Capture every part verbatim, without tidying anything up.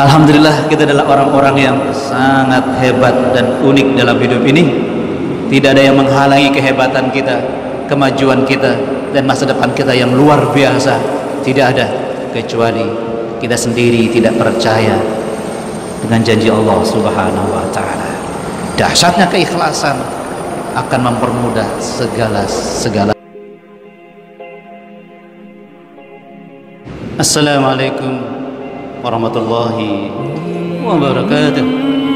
Alhamdulillah, kita adalah orang-orang yang sangat hebat dan unik dalam hidup ini. Tidak ada yang menghalangi kehebatan kita, kemajuan kita, dan masa depan kita yang luar biasa. Tidak ada, kecuali kita sendiri tidak percaya dengan janji Allah Subhanahu wa ta'ala. Dahsyatnya keikhlasan akan mempermudah segala segala. Assalamualaikum warahmatullahi wabarakatuh.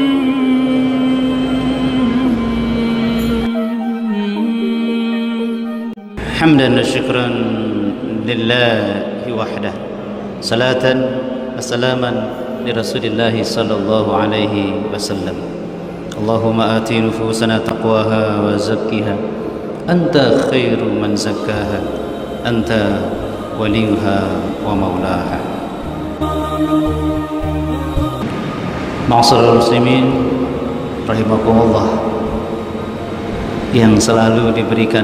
Hamdan wa syukran lillahi wahdah, salatan wa salaman li rasulillahi sallallahu alaihi wasallam. Allahumma ati nufusana taqwaha wa zakkiha anta khairu man zakkaha anta waliyuha wa maulaha. Ma'asyiral muslimin rahimakumullah, yang selalu diberikan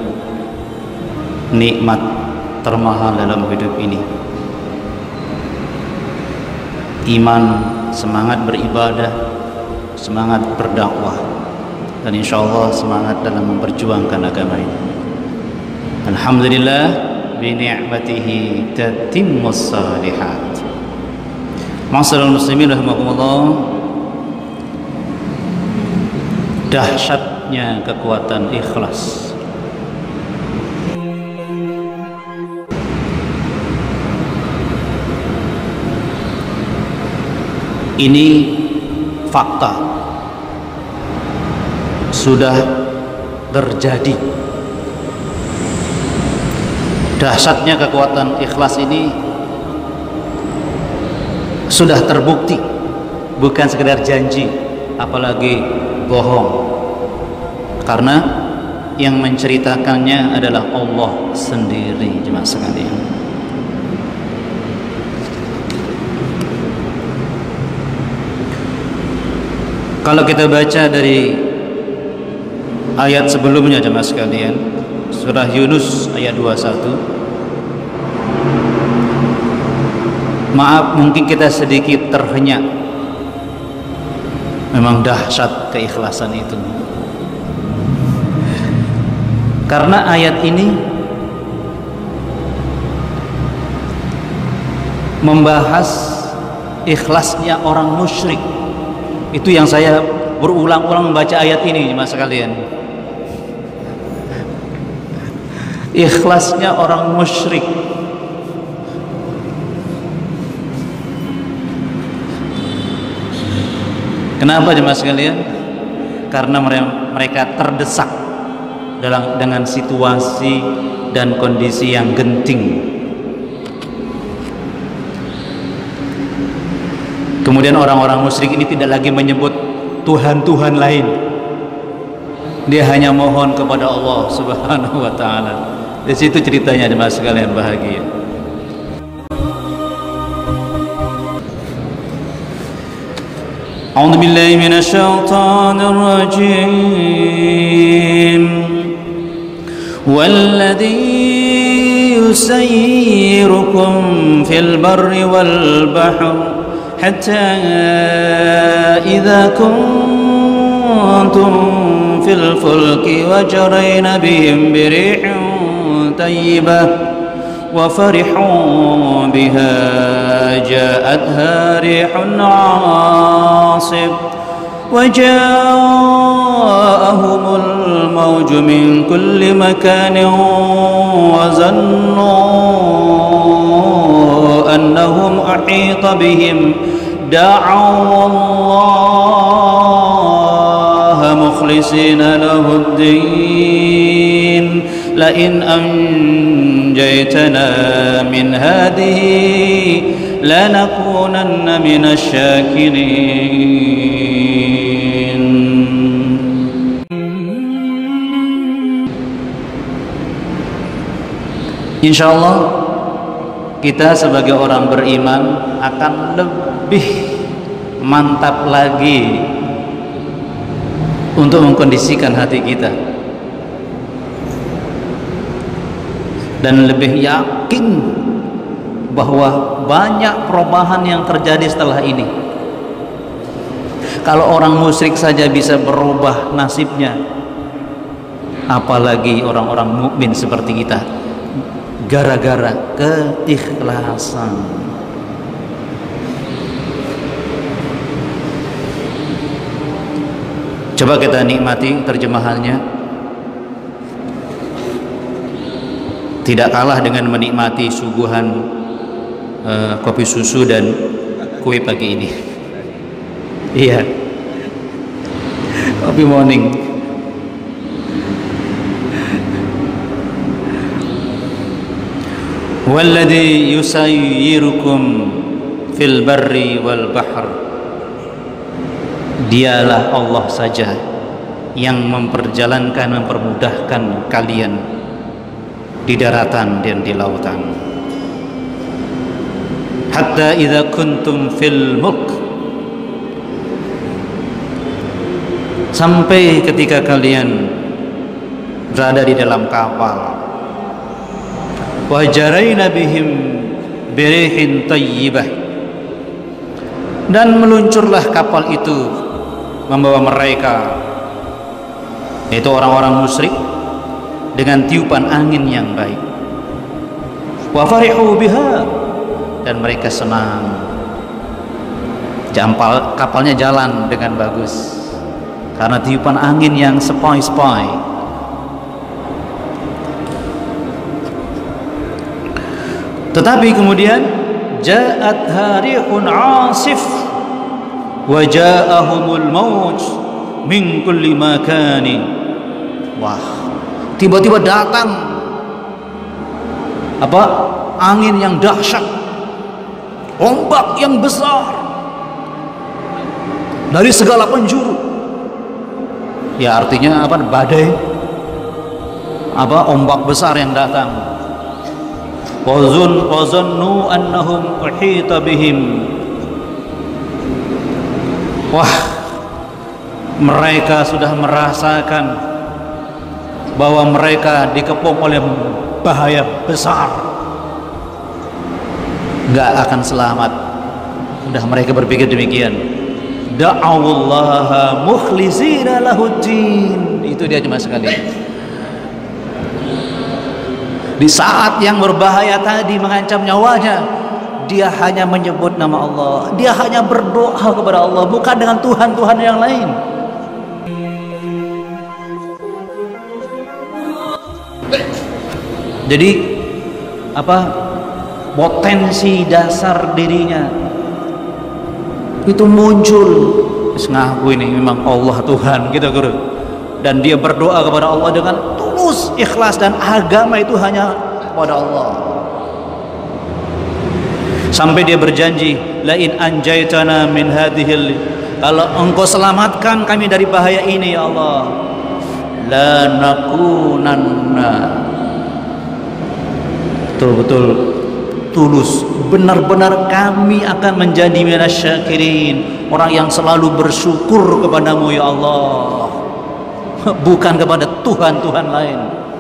nikmat termahal dalam hidup ini, iman, semangat beribadah, semangat berdakwah, dan insya Allah semangat dalam memperjuangkan agama ini. Alhamdulillah, bi ni'matihi tatimmus shalihat. Ma'asyiral muslimin rahimakumullah, dahsyatnya kekuatan ikhlas. Ini fakta, sudah terjadi. Dahsyatnya kekuatan ikhlas ini sudah terbukti, bukan sekedar janji, apalagi bohong. Karena yang menceritakannya adalah Allah sendiri, jemaah sekalian. Kalau kita baca dari ayat sebelumnya, jemaah sekalian, surah Yunus ayat dua puluh satu. Maaf, mungkin kita sedikit terhenyak. Memang dahsyat keikhlasan itu. Karena ayat ini membahas ikhlasnya orang musyrik. Itu yang saya berulang-ulang membaca ayat ini, jemaah sekalian. Ikhlasnya orang musyrik. Kenapa, jemaah sekalian? Karena mereka terdesak dalam dengan situasi dan kondisi yang genting. Kemudian orang-orang musyrik ini tidak lagi menyebut Tuhan-Tuhan lain. Dia hanya mohon kepada Allah Subhanahu wa ta'ala. Di situ ceritanya, jemaah sekalian, bahagia. A'udzu billahi minasyaitonir rajim. Walladzi yusayyirukum fil barri wal bahri حتى إذا كنتم في الفلك وجرين بهم بريح طيبة وفرحوا بها جاءتها ريح عاصف وجاءهم الموج من كل مكان وظنوا أنهم أحيط بهم دعوا الله مخلصين له الدين لئن أنجيتنا من هذه لنكونن من الشاكرين. Insyaallah kita sebagai orang beriman akan lebih mantap lagi untuk mengkondisikan hati kita dan lebih yakin bahwa banyak perubahan yang terjadi setelah ini. Kalau orang musyrik saja bisa berubah nasibnya, apalagi orang-orang mukmin seperti kita, gara-gara keikhlasan. Coba kita nikmati terjemahannya. Tidak kalah dengan menikmati suguhan uh, kopi susu dan kue pagi ini. Iya, kopi morning. Walladzi yusayyirukum fil barri wal bahr. Dialah Allah saja yang memperjalankan, mempermudahkan kalian di daratan dan di lautan. Hatta idza kuntum fil mulk, sampai ketika kalian berada di dalam kapal. Wa jarayna bihim birihin tayyibah, dan meluncurlah kapal itu membawa mereka, yaitu orang-orang musyrik, dengan tiupan angin yang baik. Wa farihu biha, dan mereka senang. Jampal, kapalnya jalan dengan bagus karena tiupan angin yang sepoi-sepoi. Tetapi kemudian ja'at harihun asif wa ja'ahumul maut min kulli makani. Wah, tiba-tiba datang apa? Angin yang dahsyat, ombak yang besar dari segala penjuru. Ya artinya apa? Badai, apa? Ombak besar yang datang. Wazun wazannu annahum uhita bihim. Wah, mereka sudah merasakan bahwa mereka dikepung oleh bahaya besar, gak akan selamat. Udah mereka berpikir demikian. Da'awullaha mukhlizina lahuddin. Itu dia cuma sekali. Di saat yang berbahaya tadi mengancam nyawanya, dia hanya menyebut nama Allah, dia hanya berdoa kepada Allah, bukan dengan Tuhan-Tuhan yang lain. Jadi apa, potensi dasar dirinya itu muncul, ngaku ini memang Allah Tuhan gitu, guru. Dan dia berdoa kepada Allah dengan tulus, ikhlas, dan agama itu hanya kepada Allah. Sampai dia berjanji, la in anjaitana min hadhil, kalau engkau selamatkan kami dari bahaya ini ya Allah, la nakunanna, betul-betul tulus, benar-benar kami akan menjadi minasyakirin, orang yang selalu bersyukur kepadamu ya Allah, bukan kepada Tuhan-Tuhan lain.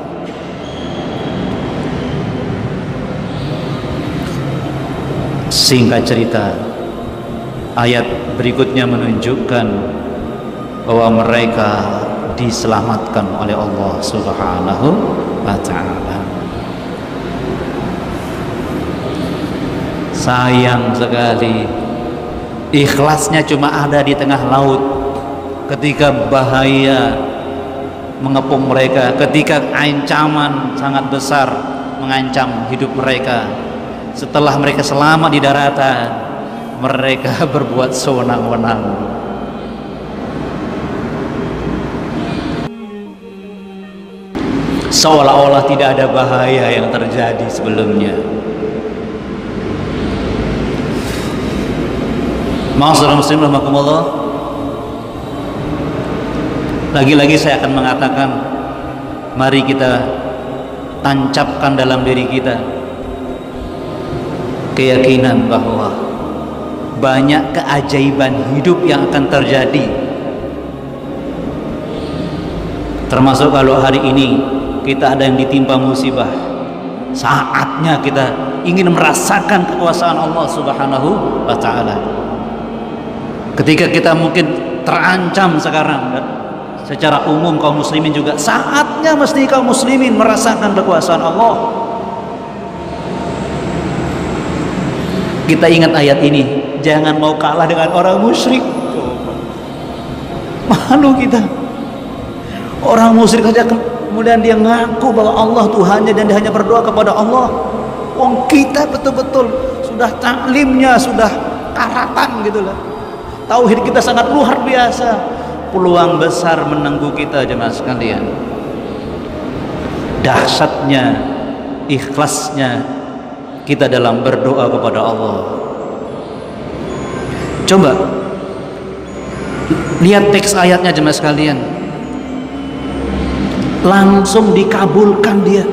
Singkat cerita, ayat berikutnya menunjukkan bahwa mereka diselamatkan oleh Allah Subhanahu wa ta'ala. Sayang sekali, ikhlasnya cuma ada di tengah laut ketika bahaya mengepung mereka, ketika ancaman sangat besar mengancam hidup mereka. Setelah mereka selamat di daratan, mereka berbuat sewenang-wenang. Seolah-olah tidak ada bahaya yang terjadi sebelumnya. Ma'asyiral muslimin rahimakumullah. Lagi-lagi saya akan mengatakan, mari kita tancapkan dalam diri kita keyakinan bahwa banyak keajaiban hidup yang akan terjadi. Termasuk kalau hari ini kita ada yang ditimpa musibah, saatnya kita ingin merasakan kekuasaan Allah Subhanahu wa taala. Ketika kita mungkin terancam sekarang, dan secara umum kaum muslimin juga, saatnya mesti kaum muslimin merasakan kekuasaan Allah. Kita ingat ayat ini, jangan mau kalah dengan orang musyrik. Malu kita. Orang musyrik saja kemudian dia ngaku bahwa Allah Tuhannya dan dia hanya berdoa kepada Allah. Wong kita betul-betul sudah taklimnya, sudah karatan gitu lah. Tauhid kita sangat luar biasa. Peluang besar menunggu kita jemaah sekalian. Dahsyatnya, ikhlasnya kita dalam berdoa kepada Allah. Coba lihat teks ayatnya jemaah sekalian. Langsung dikabulkan dia.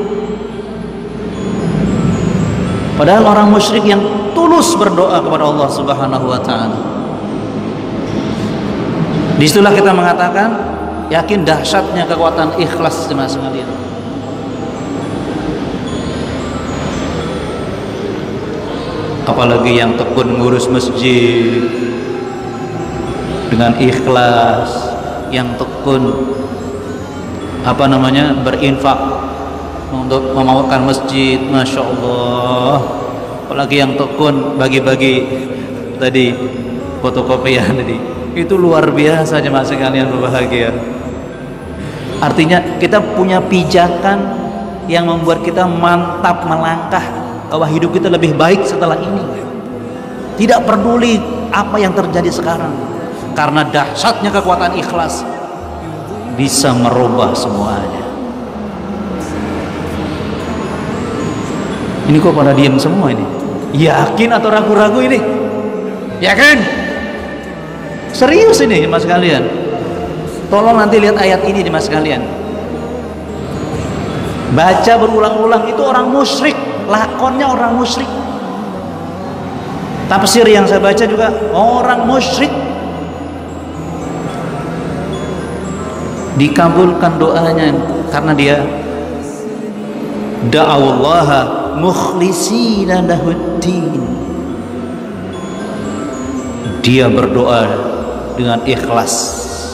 Padahal orang musyrik yang tulus berdoa kepada Allah Subhanahu wa taala. Disitulah kita mengatakan yakin dahsyatnya kekuatan ikhlas jemaah sekalian. Apalagi yang tekun ngurus masjid dengan ikhlas, yang tekun apa namanya berinfak untuk memaukan masjid, masya Allah. Apalagi yang tekun bagi-bagi tadi fotokopian tadi, itu luar biasa jemaah sekalian berbahagia. Artinya kita punya pijakan yang membuat kita mantap melangkah bahwa hidup kita lebih baik setelah ini. Tidak peduli apa yang terjadi sekarang, karena dahsyatnya kekuatan ikhlas bisa merubah semuanya. Ini kok pada diam semua ini? Yakin atau ragu-ragu ini? Yakin? Serius ini jemaah sekalian. Tolong nanti lihat ayat ini jemaah sekalian. Baca berulang-ulang, itu orang musyrik, lakonnya orang musyrik. Tafsir yang saya baca juga orang musyrik. Dikabulkan doanya karena dia da'awallaha mukhlisina lahuddin. Dia berdoa dengan ikhlas.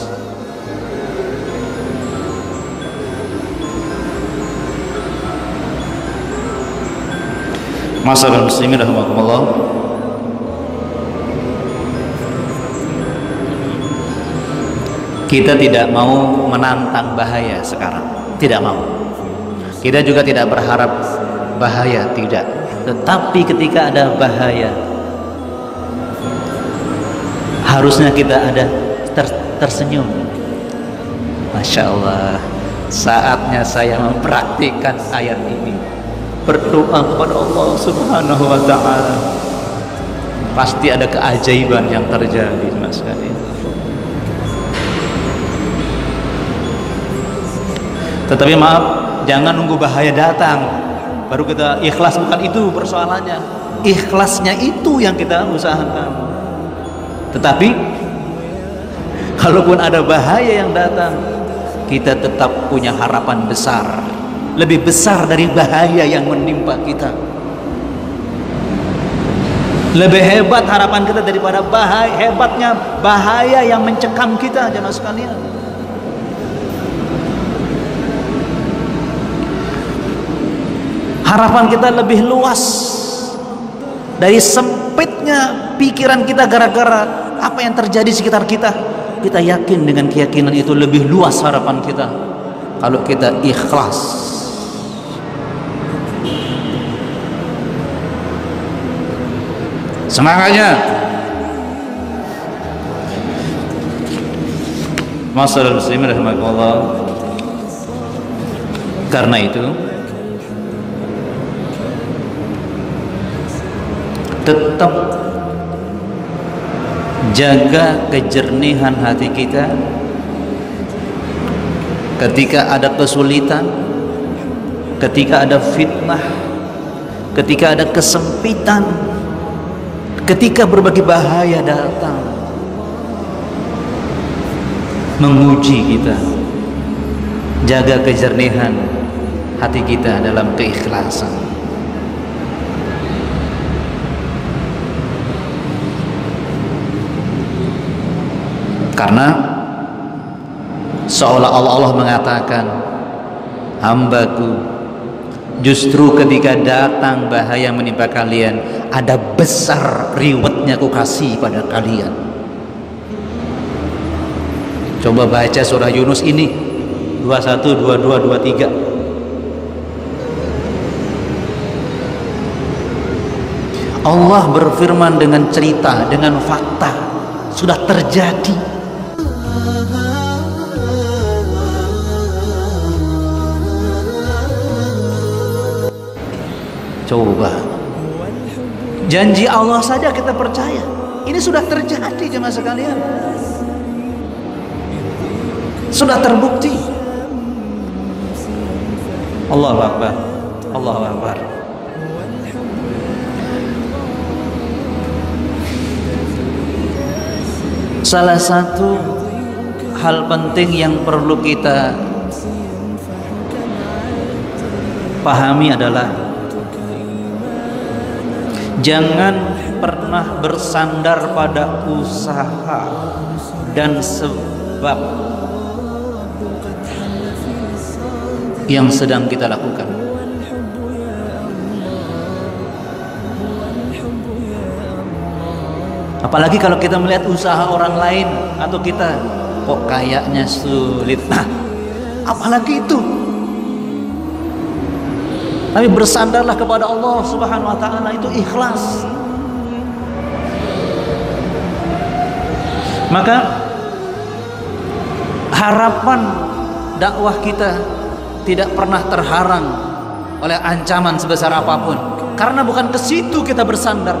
Masyaallah muslimin rahimakumullah. Kita tidak mau menantang bahaya sekarang, tidak mau. Kita juga tidak berharap bahaya, tidak. Tetapi ketika ada bahaya, harusnya kita ada ter tersenyum. Masya Allah, saatnya saya mempraktikkan ayat ini, berdoa kepada Allah Subhanahu wa taala. Pasti ada keajaiban yang terjadi, Mas sekalian. Tetapi maaf, jangan nunggu bahaya datang baru kita ikhlas. Bukan itu persoalannya. Ikhlasnya itu yang kita usahakan. Tetapi kalaupun ada bahaya yang datang, kita tetap punya harapan besar, lebih besar dari bahaya yang menimpa kita. Lebih hebat harapan kita daripada bahaya, hebatnya bahaya yang mencekam kita, jemaah sekalian. Harapan kita lebih luas dari sempitnya pikiran kita gara-gara apa yang terjadi di sekitar kita. Kita yakin dengan keyakinan itu lebih luas harapan kita kalau kita ikhlas. Semangatnya. Masyaallah muslimin rahimakumullah. Karena itu tetap jaga kejernihan hati kita ketika ada kesulitan, ketika ada fitnah, ketika ada kesempitan, ketika berbagai bahaya datang menguji kita. Jaga kejernihan hati kita dalam keikhlasan. Karena seolah Allah Allah mengatakan, hambaku, justru ketika datang bahaya menimpa kalian, ada besar rewardnya ku kasih pada kalian. Coba baca surah Yunus ini dua puluh satu, dua puluh dua, dua puluh tiga. Allah berfirman dengan cerita, dengan fakta, sudah terjadi. Coba, janji Allah saja kita percaya, ini sudah terjadi jemaah sekalian, sudah terbukti. Allahu Akbar, Allahu Akbar. Salah satu hal penting yang perlu kita pahami adalah jangan pernah bersandar pada usaha dan sebab yang sedang kita lakukan. Apalagi kalau kita melihat usaha orang lain atau kita kok kayaknya sulit. Nah, apalagi itu. Tapi bersandarlah kepada Allah Subhanahu wa taala, itu ikhlas. Maka harapan dakwah kita tidak pernah terharang oleh ancaman sebesar apapun, karena bukan ke situ kita bersandar.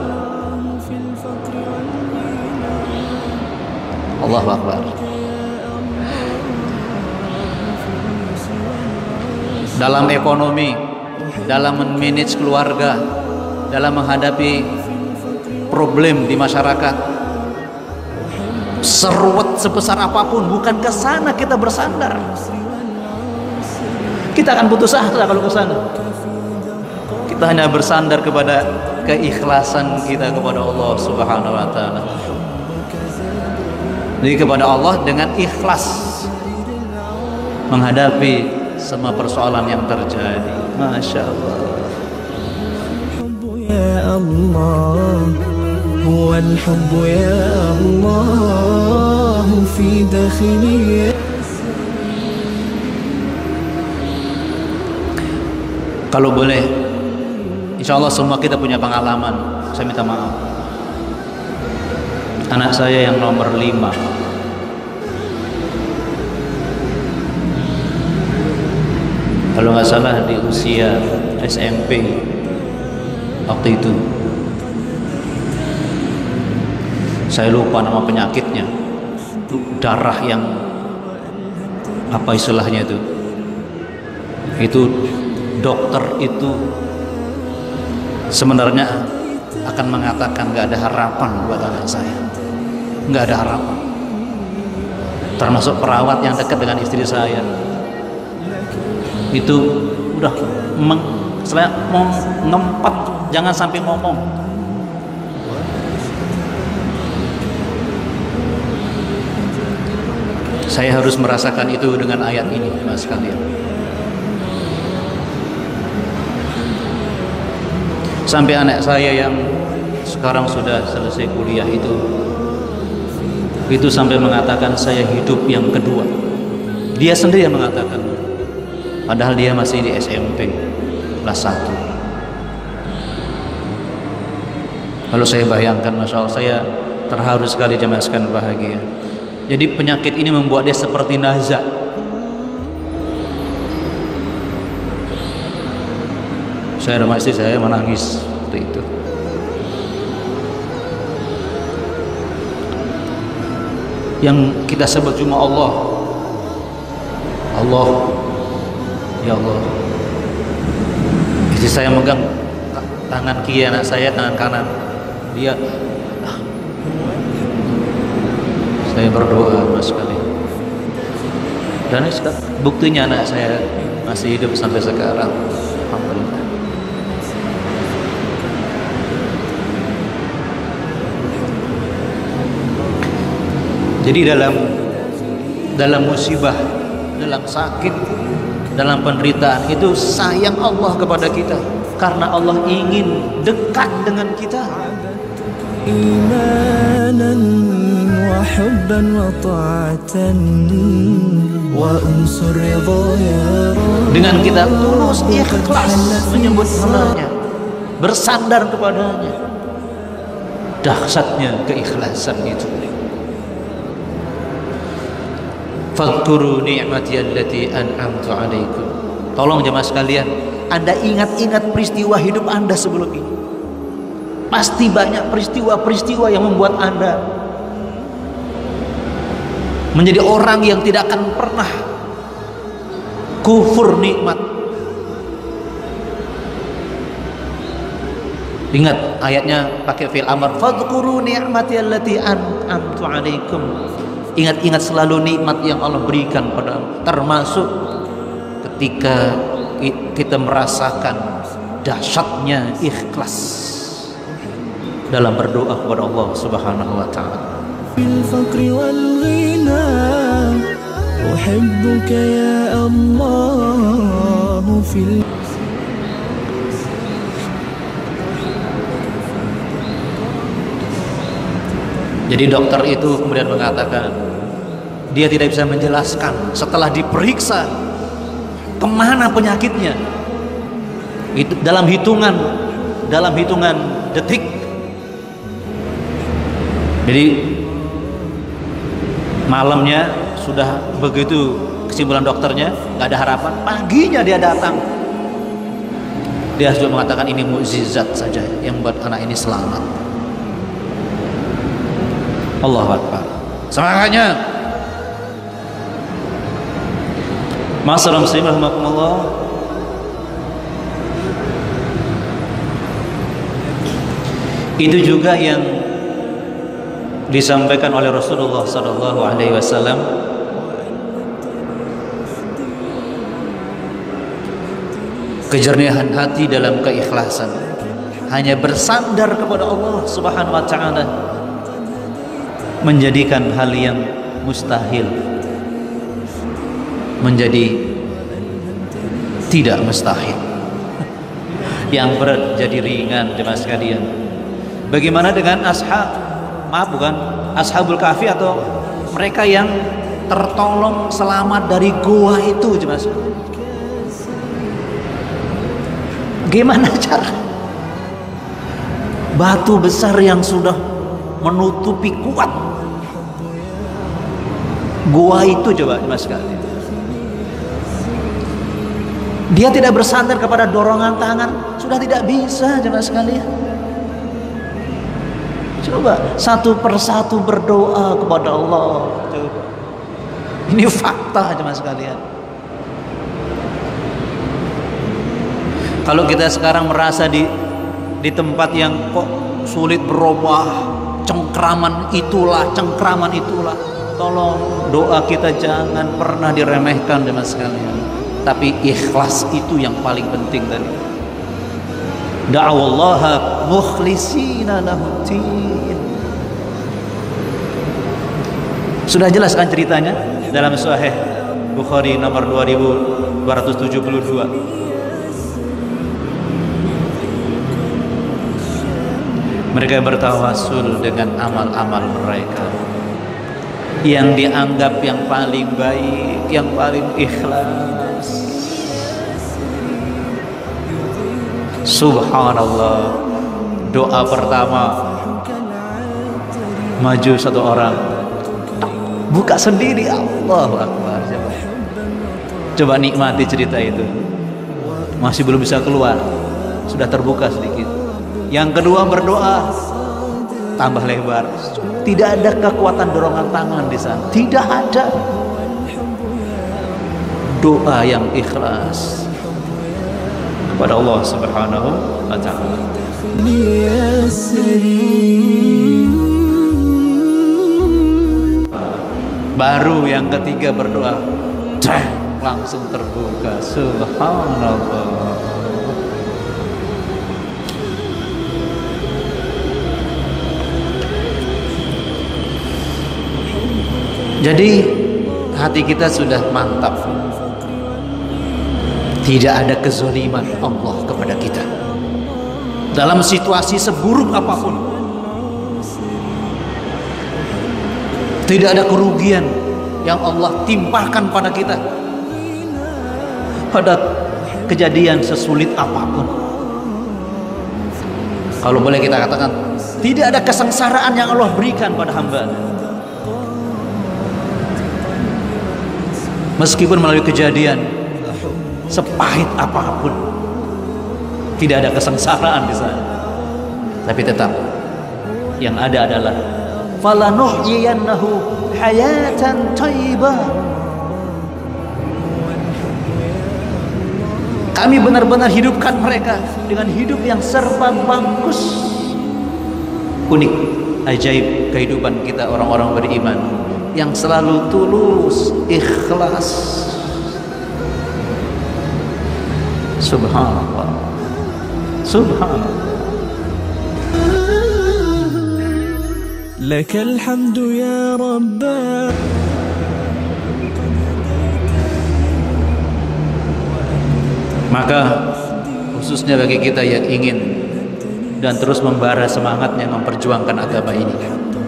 Allahu Akbar. Dalam ekonomi, dalam memanage keluarga, dalam menghadapi problem di masyarakat, seruat sebesar apapun, bukan ke sana kita bersandar. Kita akan putus asa kalau ke sana. Kita hanya bersandar kepada keikhlasan kita kepada Allah Subhanahu wa taala. Jadi kepada Allah dengan ikhlas menghadapi semua persoalan yang terjadi. Masya Allah. Ya Allah, huwal hubbu ya Allah fi dakhili. Kalau boleh, insya Allah semua kita punya pengalaman. Saya minta maaf. Anak saya yang nomor lima, kalau nggak salah di usia S M P waktu itu, saya lupa nama penyakitnya, darah yang apa istilahnya itu, itu dokter itu sebenarnya akan mengatakan nggak ada harapan buat anak saya, nggak ada harapan. Termasuk perawat yang dekat dengan istri saya itu udah meng, saya mau ngempat, jangan sampai ngomong. Saya harus merasakan itu dengan ayat ini, mas kalian. Sampai anak saya yang sekarang sudah selesai kuliah itu itu sampai mengatakan saya hidup yang kedua. Dia sendiri yang mengatakan, padahal dia masih di S M P kelas satu. Kalau saya bayangkan, masya Allah, saya terharu sekali jemaah sekalian bahagia. Jadi penyakit ini membuat dia seperti nazak. Saya dan istri saya menangis waktu itu. Yang kita sebut cuma Allah, Allah, ya Allah. Istri saya megang tangan kiri anak saya, tangan kanan dia. Saya berdoa mas sekali. Dan buktinya anak saya masih hidup sampai sekarang. Alhamdulillah. Jadi dalam dalam musibah, dalam sakit, dalam penderitaan, itu sayang Allah kepada kita karena Allah ingin dekat dengan kita. Imanan wa hubban wa ta'atan wa unsur ridha ya Rabb. Dengan kita tulus ikhlas menyebut namanya, bersandar kepadanya, dahsyatnya keikhlasan itu. Fadhkuru ni'mati allati an'amtu 'alaikum. Tolong jemaah sekalian, Anda ingat-ingat peristiwa hidup Anda sebelum ini. Pasti banyak peristiwa-peristiwa yang membuat Anda menjadi orang yang tidak akan pernah kufur nikmat. Ingat ayatnya pakai fi'il amr, fadhkuru ni'mati allati an'amtu 'alaikum. Ingat-ingat selalu nikmat yang Allah berikan padamu, termasuk ketika kita merasakan dahsyatnya ikhlas dalam berdoa kepada Allah Subhanahu wa taala. Fil faqri wal ghina uhibbuka ya Allah fil. Jadi dokter itu kemudian mengatakan dia tidak bisa menjelaskan setelah diperiksa kemana penyakitnya. Itu dalam hitungan dalam hitungan detik. Jadi malamnya sudah begitu kesimpulan dokternya, nggak ada harapan. Paginya dia datang, dia sudah mengatakan ini mukjizat saja yang buat anak ini selamat. Allahu Akbar. Semangatnya. Masyaallah muslimin rahimakumullah. Itu juga yang disampaikan oleh Rasulullah sallallahu alaihi wasallam. Kejernihan hati dalam keikhlasan, hanya bersandar kepada Allah Subhanahu wa taala, menjadikan hal yang mustahil menjadi tidak mustahil, yang berat jadi ringan. Jemaah sekalian, bagaimana dengan ashab, maaf bukan ashabul kahfi, atau mereka yang tertolong selamat dari gua itu? Jemaah sekalian, gimana cara batu besar yang sudah menutupi kuat gua itu, coba mas sekalian, dia tidak bersandar kepada dorongan tangan, sudah tidak bisa. Coba sekalian, coba satu persatu berdoa kepada Allah. Coba, ini fakta coba sekalian. Kalau kita sekarang merasa di di tempat yang kok sulit berubah, cengkraman itulah, cengkraman itulah, tolong doa kita jangan pernah diremehkan teman sekalian. Tapi ikhlas itu yang paling penting tadi. Da'awallaha mukhlishina lahud-din. Sudah jelas kan ceritanya dalam Sahih Bukhari nomor dua ribu dua ratus tujuh puluh dua. Mereka bertawassul dengan amal-amal mereka yang dianggap yang paling baik, yang paling ikhlas. Subhanallah, doa pertama maju satu orang, buka sendiri. Allahu Akbar. Coba, coba nikmati cerita itu. Masih belum bisa keluar, sudah terbuka sedikit. Yang kedua berdoa, tambah lebar. Tidak ada kekuatan dorongan tangan di sana, tidak ada. Doa yang ikhlas kepada Allah Subhanahu wa taala. Baru yang ketiga berdoa, langsung terbuka. Subhanallah. Jadi hati kita sudah mantap. Tidak ada kezaliman Allah kepada kita dalam situasi seburuk apapun. Tidak ada kerugian yang Allah timpakan pada kita pada kejadian sesulit apapun. Kalau boleh kita katakan, tidak ada kesengsaraan yang Allah berikan pada hamba. Meskipun melalui kejadian sepahit apapun, tidak ada kesengsaraan di sana, tapi tetap yang ada adalah falanuhyiyannahu hayatan thayyibah. Kami benar-benar hidupkan mereka dengan hidup yang serba bagus. Unik, ajaib kehidupan kita orang-orang beriman yang selalu tulus, ikhlas. Subhanallah, subhanallah. Lakal hamdu ya Rabbah. Maka khususnya bagi kita yang ingin dan terus membara semangatnya memperjuangkan agama ini,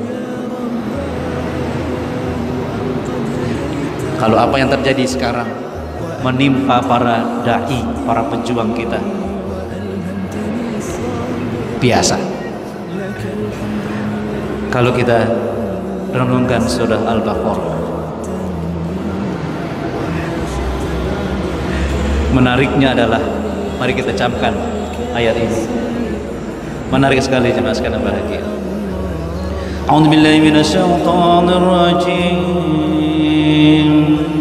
kalau apa yang terjadi sekarang menimpa para dai, para pejuang kita, biasa. Kalau kita renungkan surah Al-Baqarah, menariknya adalah, mari kita camkan ayat ini. Menarik sekali jemaah sekalian bahagia. A'udzu billahi minasyaitonir rajim.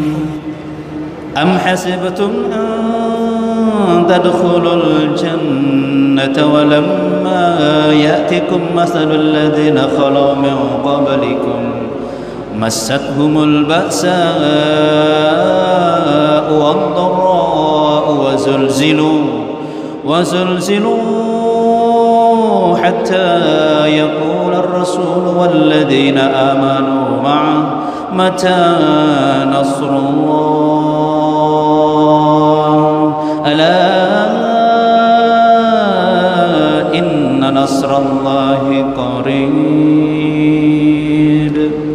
Am hasibtum an tadkhulul jannata wa lamma ya'tikum mathalul ladzina khalu min qablikum massathumul ba'sa'u wad-dharra'u wa zulzilu wa zulzilu hatta yaqula ar-rasul wal ladzina amanu ma'ahu mata nasrullah ala inna nasrallahi qarib.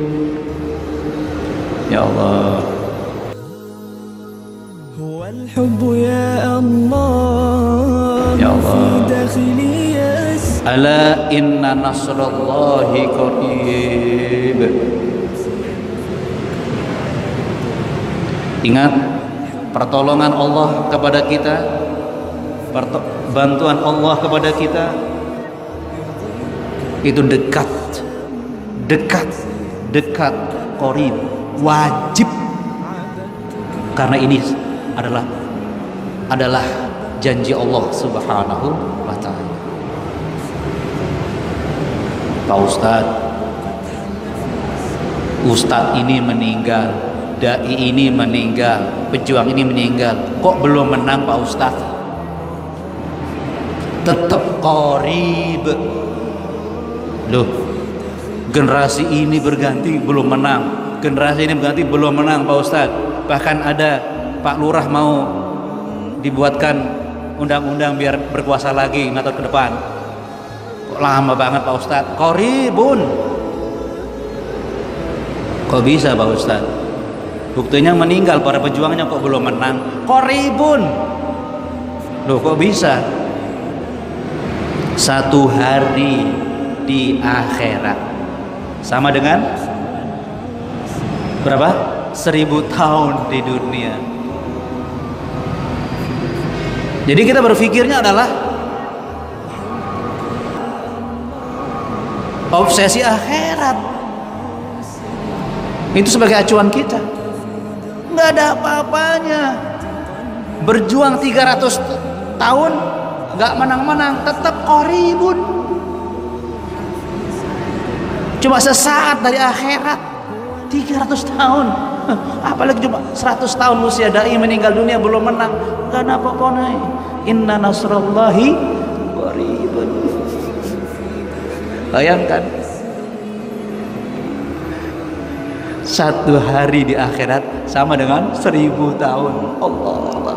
Ya Allah, huwal hubbu ya Allah, ya Allah, dakhiliyas ala inna nasrallahi qarib. Ingat, pertolongan Allah kepada kita, bantuan Allah kepada kita itu dekat, dekat, dekat, qarib, wajib. Karena ini adalah adalah janji Allah Subhanahu wa ta'ala. Pak Ustadz, Ustadz ini meninggal, dai ini meninggal, pejuang ini meninggal, kok belum menang Pak Ustadz? Tetap qarib. Loh, generasi ini berganti belum menang, generasi ini berganti belum menang Pak Ustadz. Bahkan ada Pak Lurah mau dibuatkan undang-undang biar berkuasa lagi lima tahun ke depan. Kok lama banget Pak Ustadz? Qaribun. Kok bisa Pak Ustadz? Buktinya meninggal para pejuangnya kok belum menang. Qaribun. Loh, kok bisa? Satu hari di akhirat sama dengan berapa? Seribu tahun di dunia. Jadi kita berpikirnya adalah obsesi akhirat. Itu sebagai acuan kita. Nggak ada apa-apanya. Berjuang tiga ratus tahun nggak menang-menang, tetap qaribun. Cuma sesaat dari akhirat. Tiga ratus tahun, apalagi cuma seratus tahun usia dai meninggal dunia belum menang, gak ada apa-apa. Inna nasrallahi qaribun. Bayangkan, Satu hari di akhirat sama dengan seribu tahun. Allah Allah.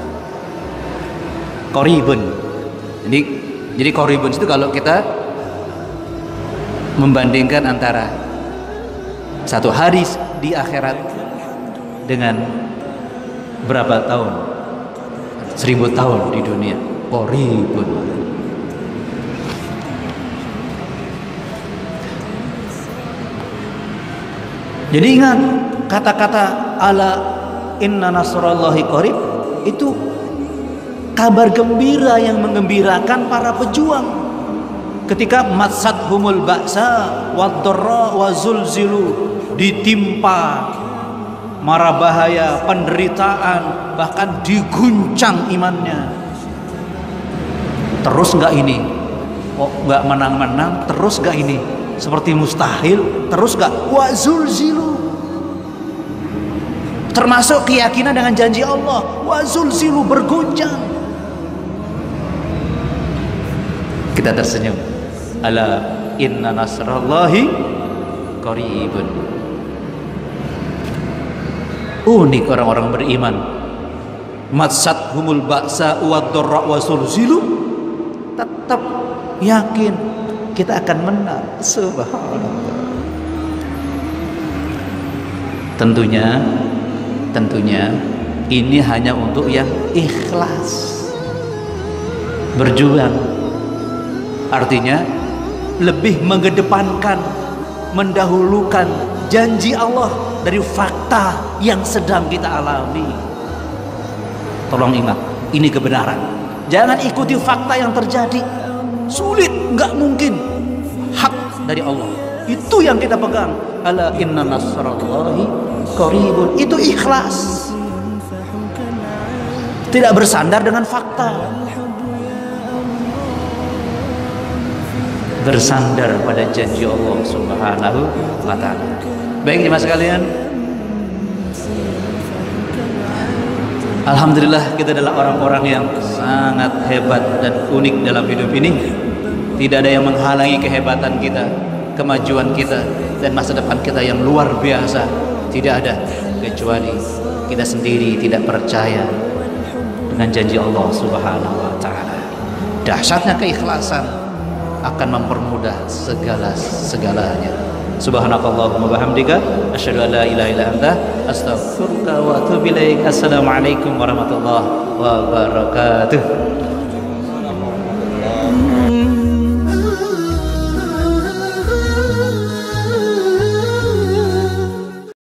Qoribun. Jadi jadi qoribun itu kalau kita membandingkan antara satu hari di akhirat dengan berapa tahun? Seribu tahun di dunia. Qoribun. Jadi ingat kata-kata ala inna nasrallahi qarib itu kabar gembira yang menggembirakan para pejuang ketika matsat-humul ba'sa wad-dharra wa zulzilu, ditimpa mara bahaya, penderitaan, bahkan diguncang imannya. Terus enggak ini? Oh, enggak menang-menang, terus enggak ini? Seperti mustahil, terus gak wazulzilu, termasuk keyakinan dengan janji Allah. Wazulzilu, bergoncang. Kita tersenyum. Ala inna nasrallahi qaribun. Unik orang-orang beriman. Matsat humul ba'sa wad-dharra wazulzilu, tetap yakin kita akan menang. Subhanallah. Tentunya, tentunya ini hanya untuk yang ikhlas berjuang. Artinya lebih mengedepankan, mendahulukan janji Allah dari fakta yang sedang kita alami. Tolong ingat, ini kebenaran. Jangan ikuti fakta yang terjadi. Sulit, nggak mungkin. Hak dari Allah, itu yang kita pegang. Ala inna nasrallahi qaribun. Itu ikhlas, tidak bersandar dengan fakta, bersandar pada janji Allah Subhanahu wa ta'ala. Baik jemaah sekalian, alhamdulillah kita adalah orang-orang yang sangat hebat dan unik dalam hidup ini. Tidak ada yang menghalangi kehebatan kita, kemajuan kita, dan masa depan kita yang luar biasa. Tidak ada, kecuali kita sendiri tidak percaya dengan janji Allah Subhanahu wa ta'ala. Dahsyatnya keikhlasan akan mempermudah segala segalanya. Subhanakallahumma wabihamdika asyhadu an la ilaha illa anta astaghfiruka wa atubu ilaik. Assalamualaikum warahmatullahi wabarakatuh.